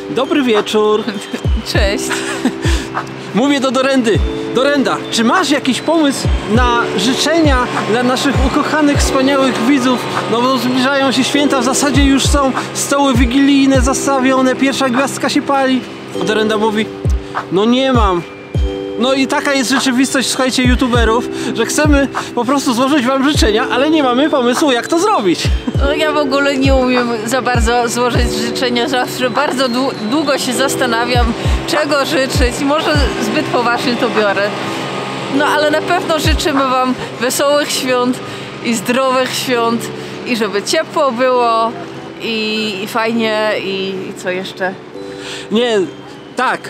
Dobry wieczór. Cześć. Mówię do Dorendy. Dorenda, czy masz jakiś pomysł na życzenia dla naszych ukochanych, wspaniałych widzów? No bo zbliżają się święta, w zasadzie już są stoły wigilijne zastawione, pierwsza gwiazdka się pali. Dorenda mówi, no nie mam. No i taka jest rzeczywistość, słuchajcie, youtuberów, że chcemy po prostu złożyć wam życzenia, ale nie mamy pomysłu, jak to zrobić. No ja w ogóle nie umiem za bardzo złożyć życzenia, zawsze bardzo długo się zastanawiam, czego życzyć. Może zbyt poważnie to biorę. No ale na pewno życzymy wam wesołych świąt i zdrowych świąt i żeby ciepło było i fajnie i co jeszcze? Nie, tak.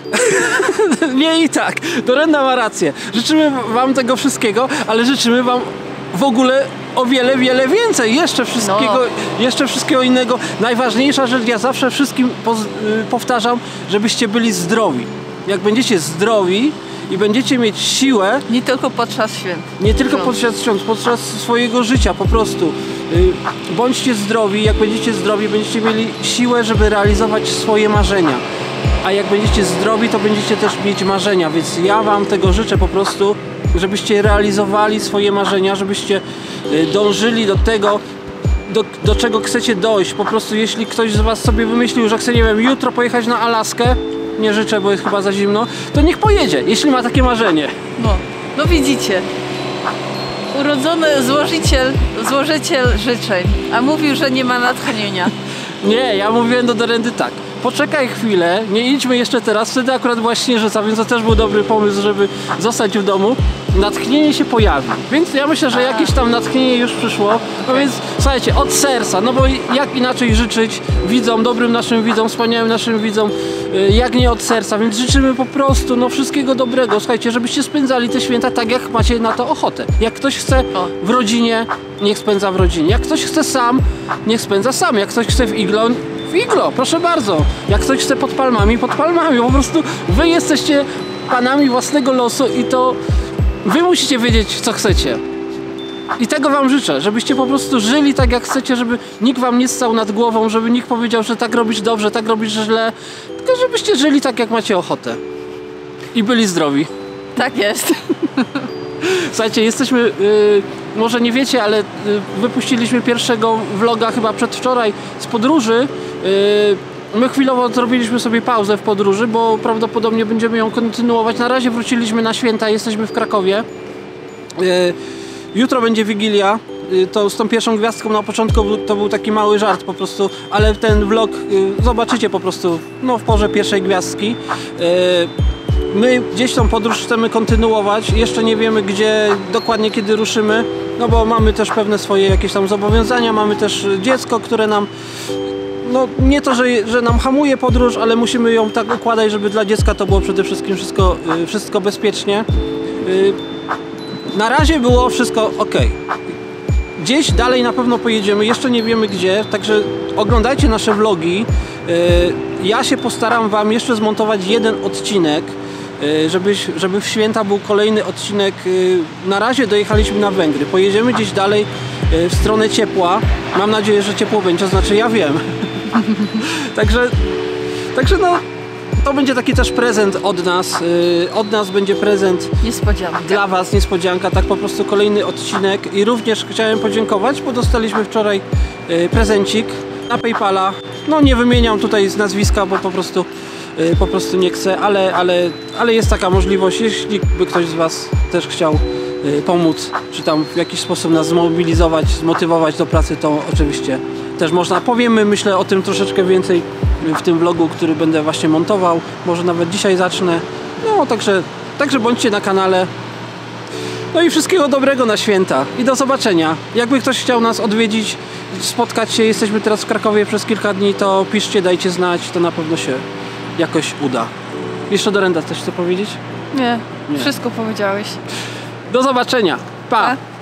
Nie i tak. Dorenda ma rację. Życzymy wam tego wszystkiego, ale życzymy wam w ogóle o wiele, wiele więcej. Jeszcze wszystkiego innego. Najważniejsza rzecz, ja zawsze wszystkim powtarzam, żebyście byli zdrowi. Jak będziecie zdrowi i będziecie mieć siłę... Nie tylko podczas świąt. Nie tylko podczas świąt, podczas swojego życia po prostu. Bądźcie zdrowi. Jak będziecie zdrowi, będziecie mieli siłę, żeby realizować swoje marzenia. A jak będziecie zdrowi, to będziecie też mieć marzenia, więc ja wam tego życzę po prostu, żebyście realizowali swoje marzenia, żebyście dążyli do tego, do czego chcecie dojść. Po prostu jeśli ktoś z was sobie wymyślił, że chce, nie wiem, jutro pojechać na Alaskę, nie życzę, bo jest chyba za zimno, to niech pojedzie, jeśli ma takie marzenie. No widzicie. Urodzony złożyciel życzeń, a mówił, że nie ma natchnienia. Nie, ja mówiłem do Dorendy tak. Poczekaj chwilę, nie idźmy jeszcze teraz, wtedy akurat była śnieżyca, więc to też był dobry pomysł, żeby zostać w domu. Natchnienie się pojawi, więc ja myślę, że jakieś tam natchnienie już przyszło. No więc słuchajcie, od serca, no bo jak inaczej życzyć widzom, dobrym naszym widzom, wspaniałym naszym widzom, jak nie od serca, więc życzymy po prostu no wszystkiego dobrego, słuchajcie, żebyście spędzali te święta tak, jak macie na to ochotę. Jak ktoś chce w rodzinie, niech spędza w rodzinie. Jak ktoś chce sam, niech spędza sam. Jak ktoś chce w iglo, proszę bardzo. Jak ktoś chce pod palmami, po prostu wy jesteście panami własnego losu i to wy musicie wiedzieć, co chcecie. I tego wam życzę, żebyście po prostu żyli tak, jak chcecie, żeby nikt wam nie stał nad głową, żeby nikt powiedział, że tak robisz dobrze, tak robisz źle, tylko żebyście żyli tak, jak macie ochotę. I byli zdrowi. Tak jest. Słuchajcie, jesteśmy, może nie wiecie, ale wypuściliśmy pierwszego vloga chyba przedwczoraj z podróży. My chwilowo zrobiliśmy sobie pauzę w podróży, bo prawdopodobnie będziemy ją kontynuować. Na razie wróciliśmy na święta, jesteśmy w Krakowie. Jutro będzie Wigilia. To z tą pierwszą gwiazdką na początku to był taki mały żart po prostu, ale ten vlog zobaczycie po prostu no, w porze pierwszej gwiazdki. My gdzieś tą podróż chcemy kontynuować, jeszcze nie wiemy gdzie, dokładnie kiedy ruszymy, no bo mamy też pewne swoje jakieś tam zobowiązania, mamy też dziecko, które nam, no nie to, że nam hamuje podróż, ale musimy ją tak układać, żeby dla dziecka to było przede wszystkim wszystko bezpiecznie. Na razie było wszystko ok. Gdzieś dalej na pewno pojedziemy, jeszcze nie wiemy gdzie, także oglądajcie nasze vlogi. Ja się postaram wam jeszcze zmontować jeden odcinek, żeby w święta był kolejny odcinek. Na razie dojechaliśmy na Węgry, pojedziemy gdzieś dalej w stronę ciepła. Mam nadzieję, że ciepło będzie, to znaczy ja wiem. Także no, to będzie taki też prezent od nas. Od nas będzie prezent. Niespodzianka. Dla was niespodzianka, tak po prostu kolejny odcinek. I również chciałem podziękować, bo dostaliśmy wczoraj prezencik na PayPala. No nie wymieniam tutaj z nazwiska, bo po prostu nie chcę, ale jest taka możliwość, jeśli by ktoś z was też chciał pomóc, czy tam w jakiś sposób nas zmobilizować, zmotywować do pracy, to oczywiście też można. Powiemy, myślę, o tym troszeczkę więcej w tym vlogu, który będę właśnie montował. Może nawet dzisiaj zacznę. No, także bądźcie na kanale. No i wszystkiego dobrego na święta. I do zobaczenia. Jakby ktoś chciał nas odwiedzić, spotkać się, jesteśmy teraz w Krakowie przez kilka dni, to piszcie, dajcie znać, to na pewno się jakoś uda. Jeszcze Dorenda, coś chce powiedzieć? Nie, wszystko powiedziałeś. Do zobaczenia. Pa!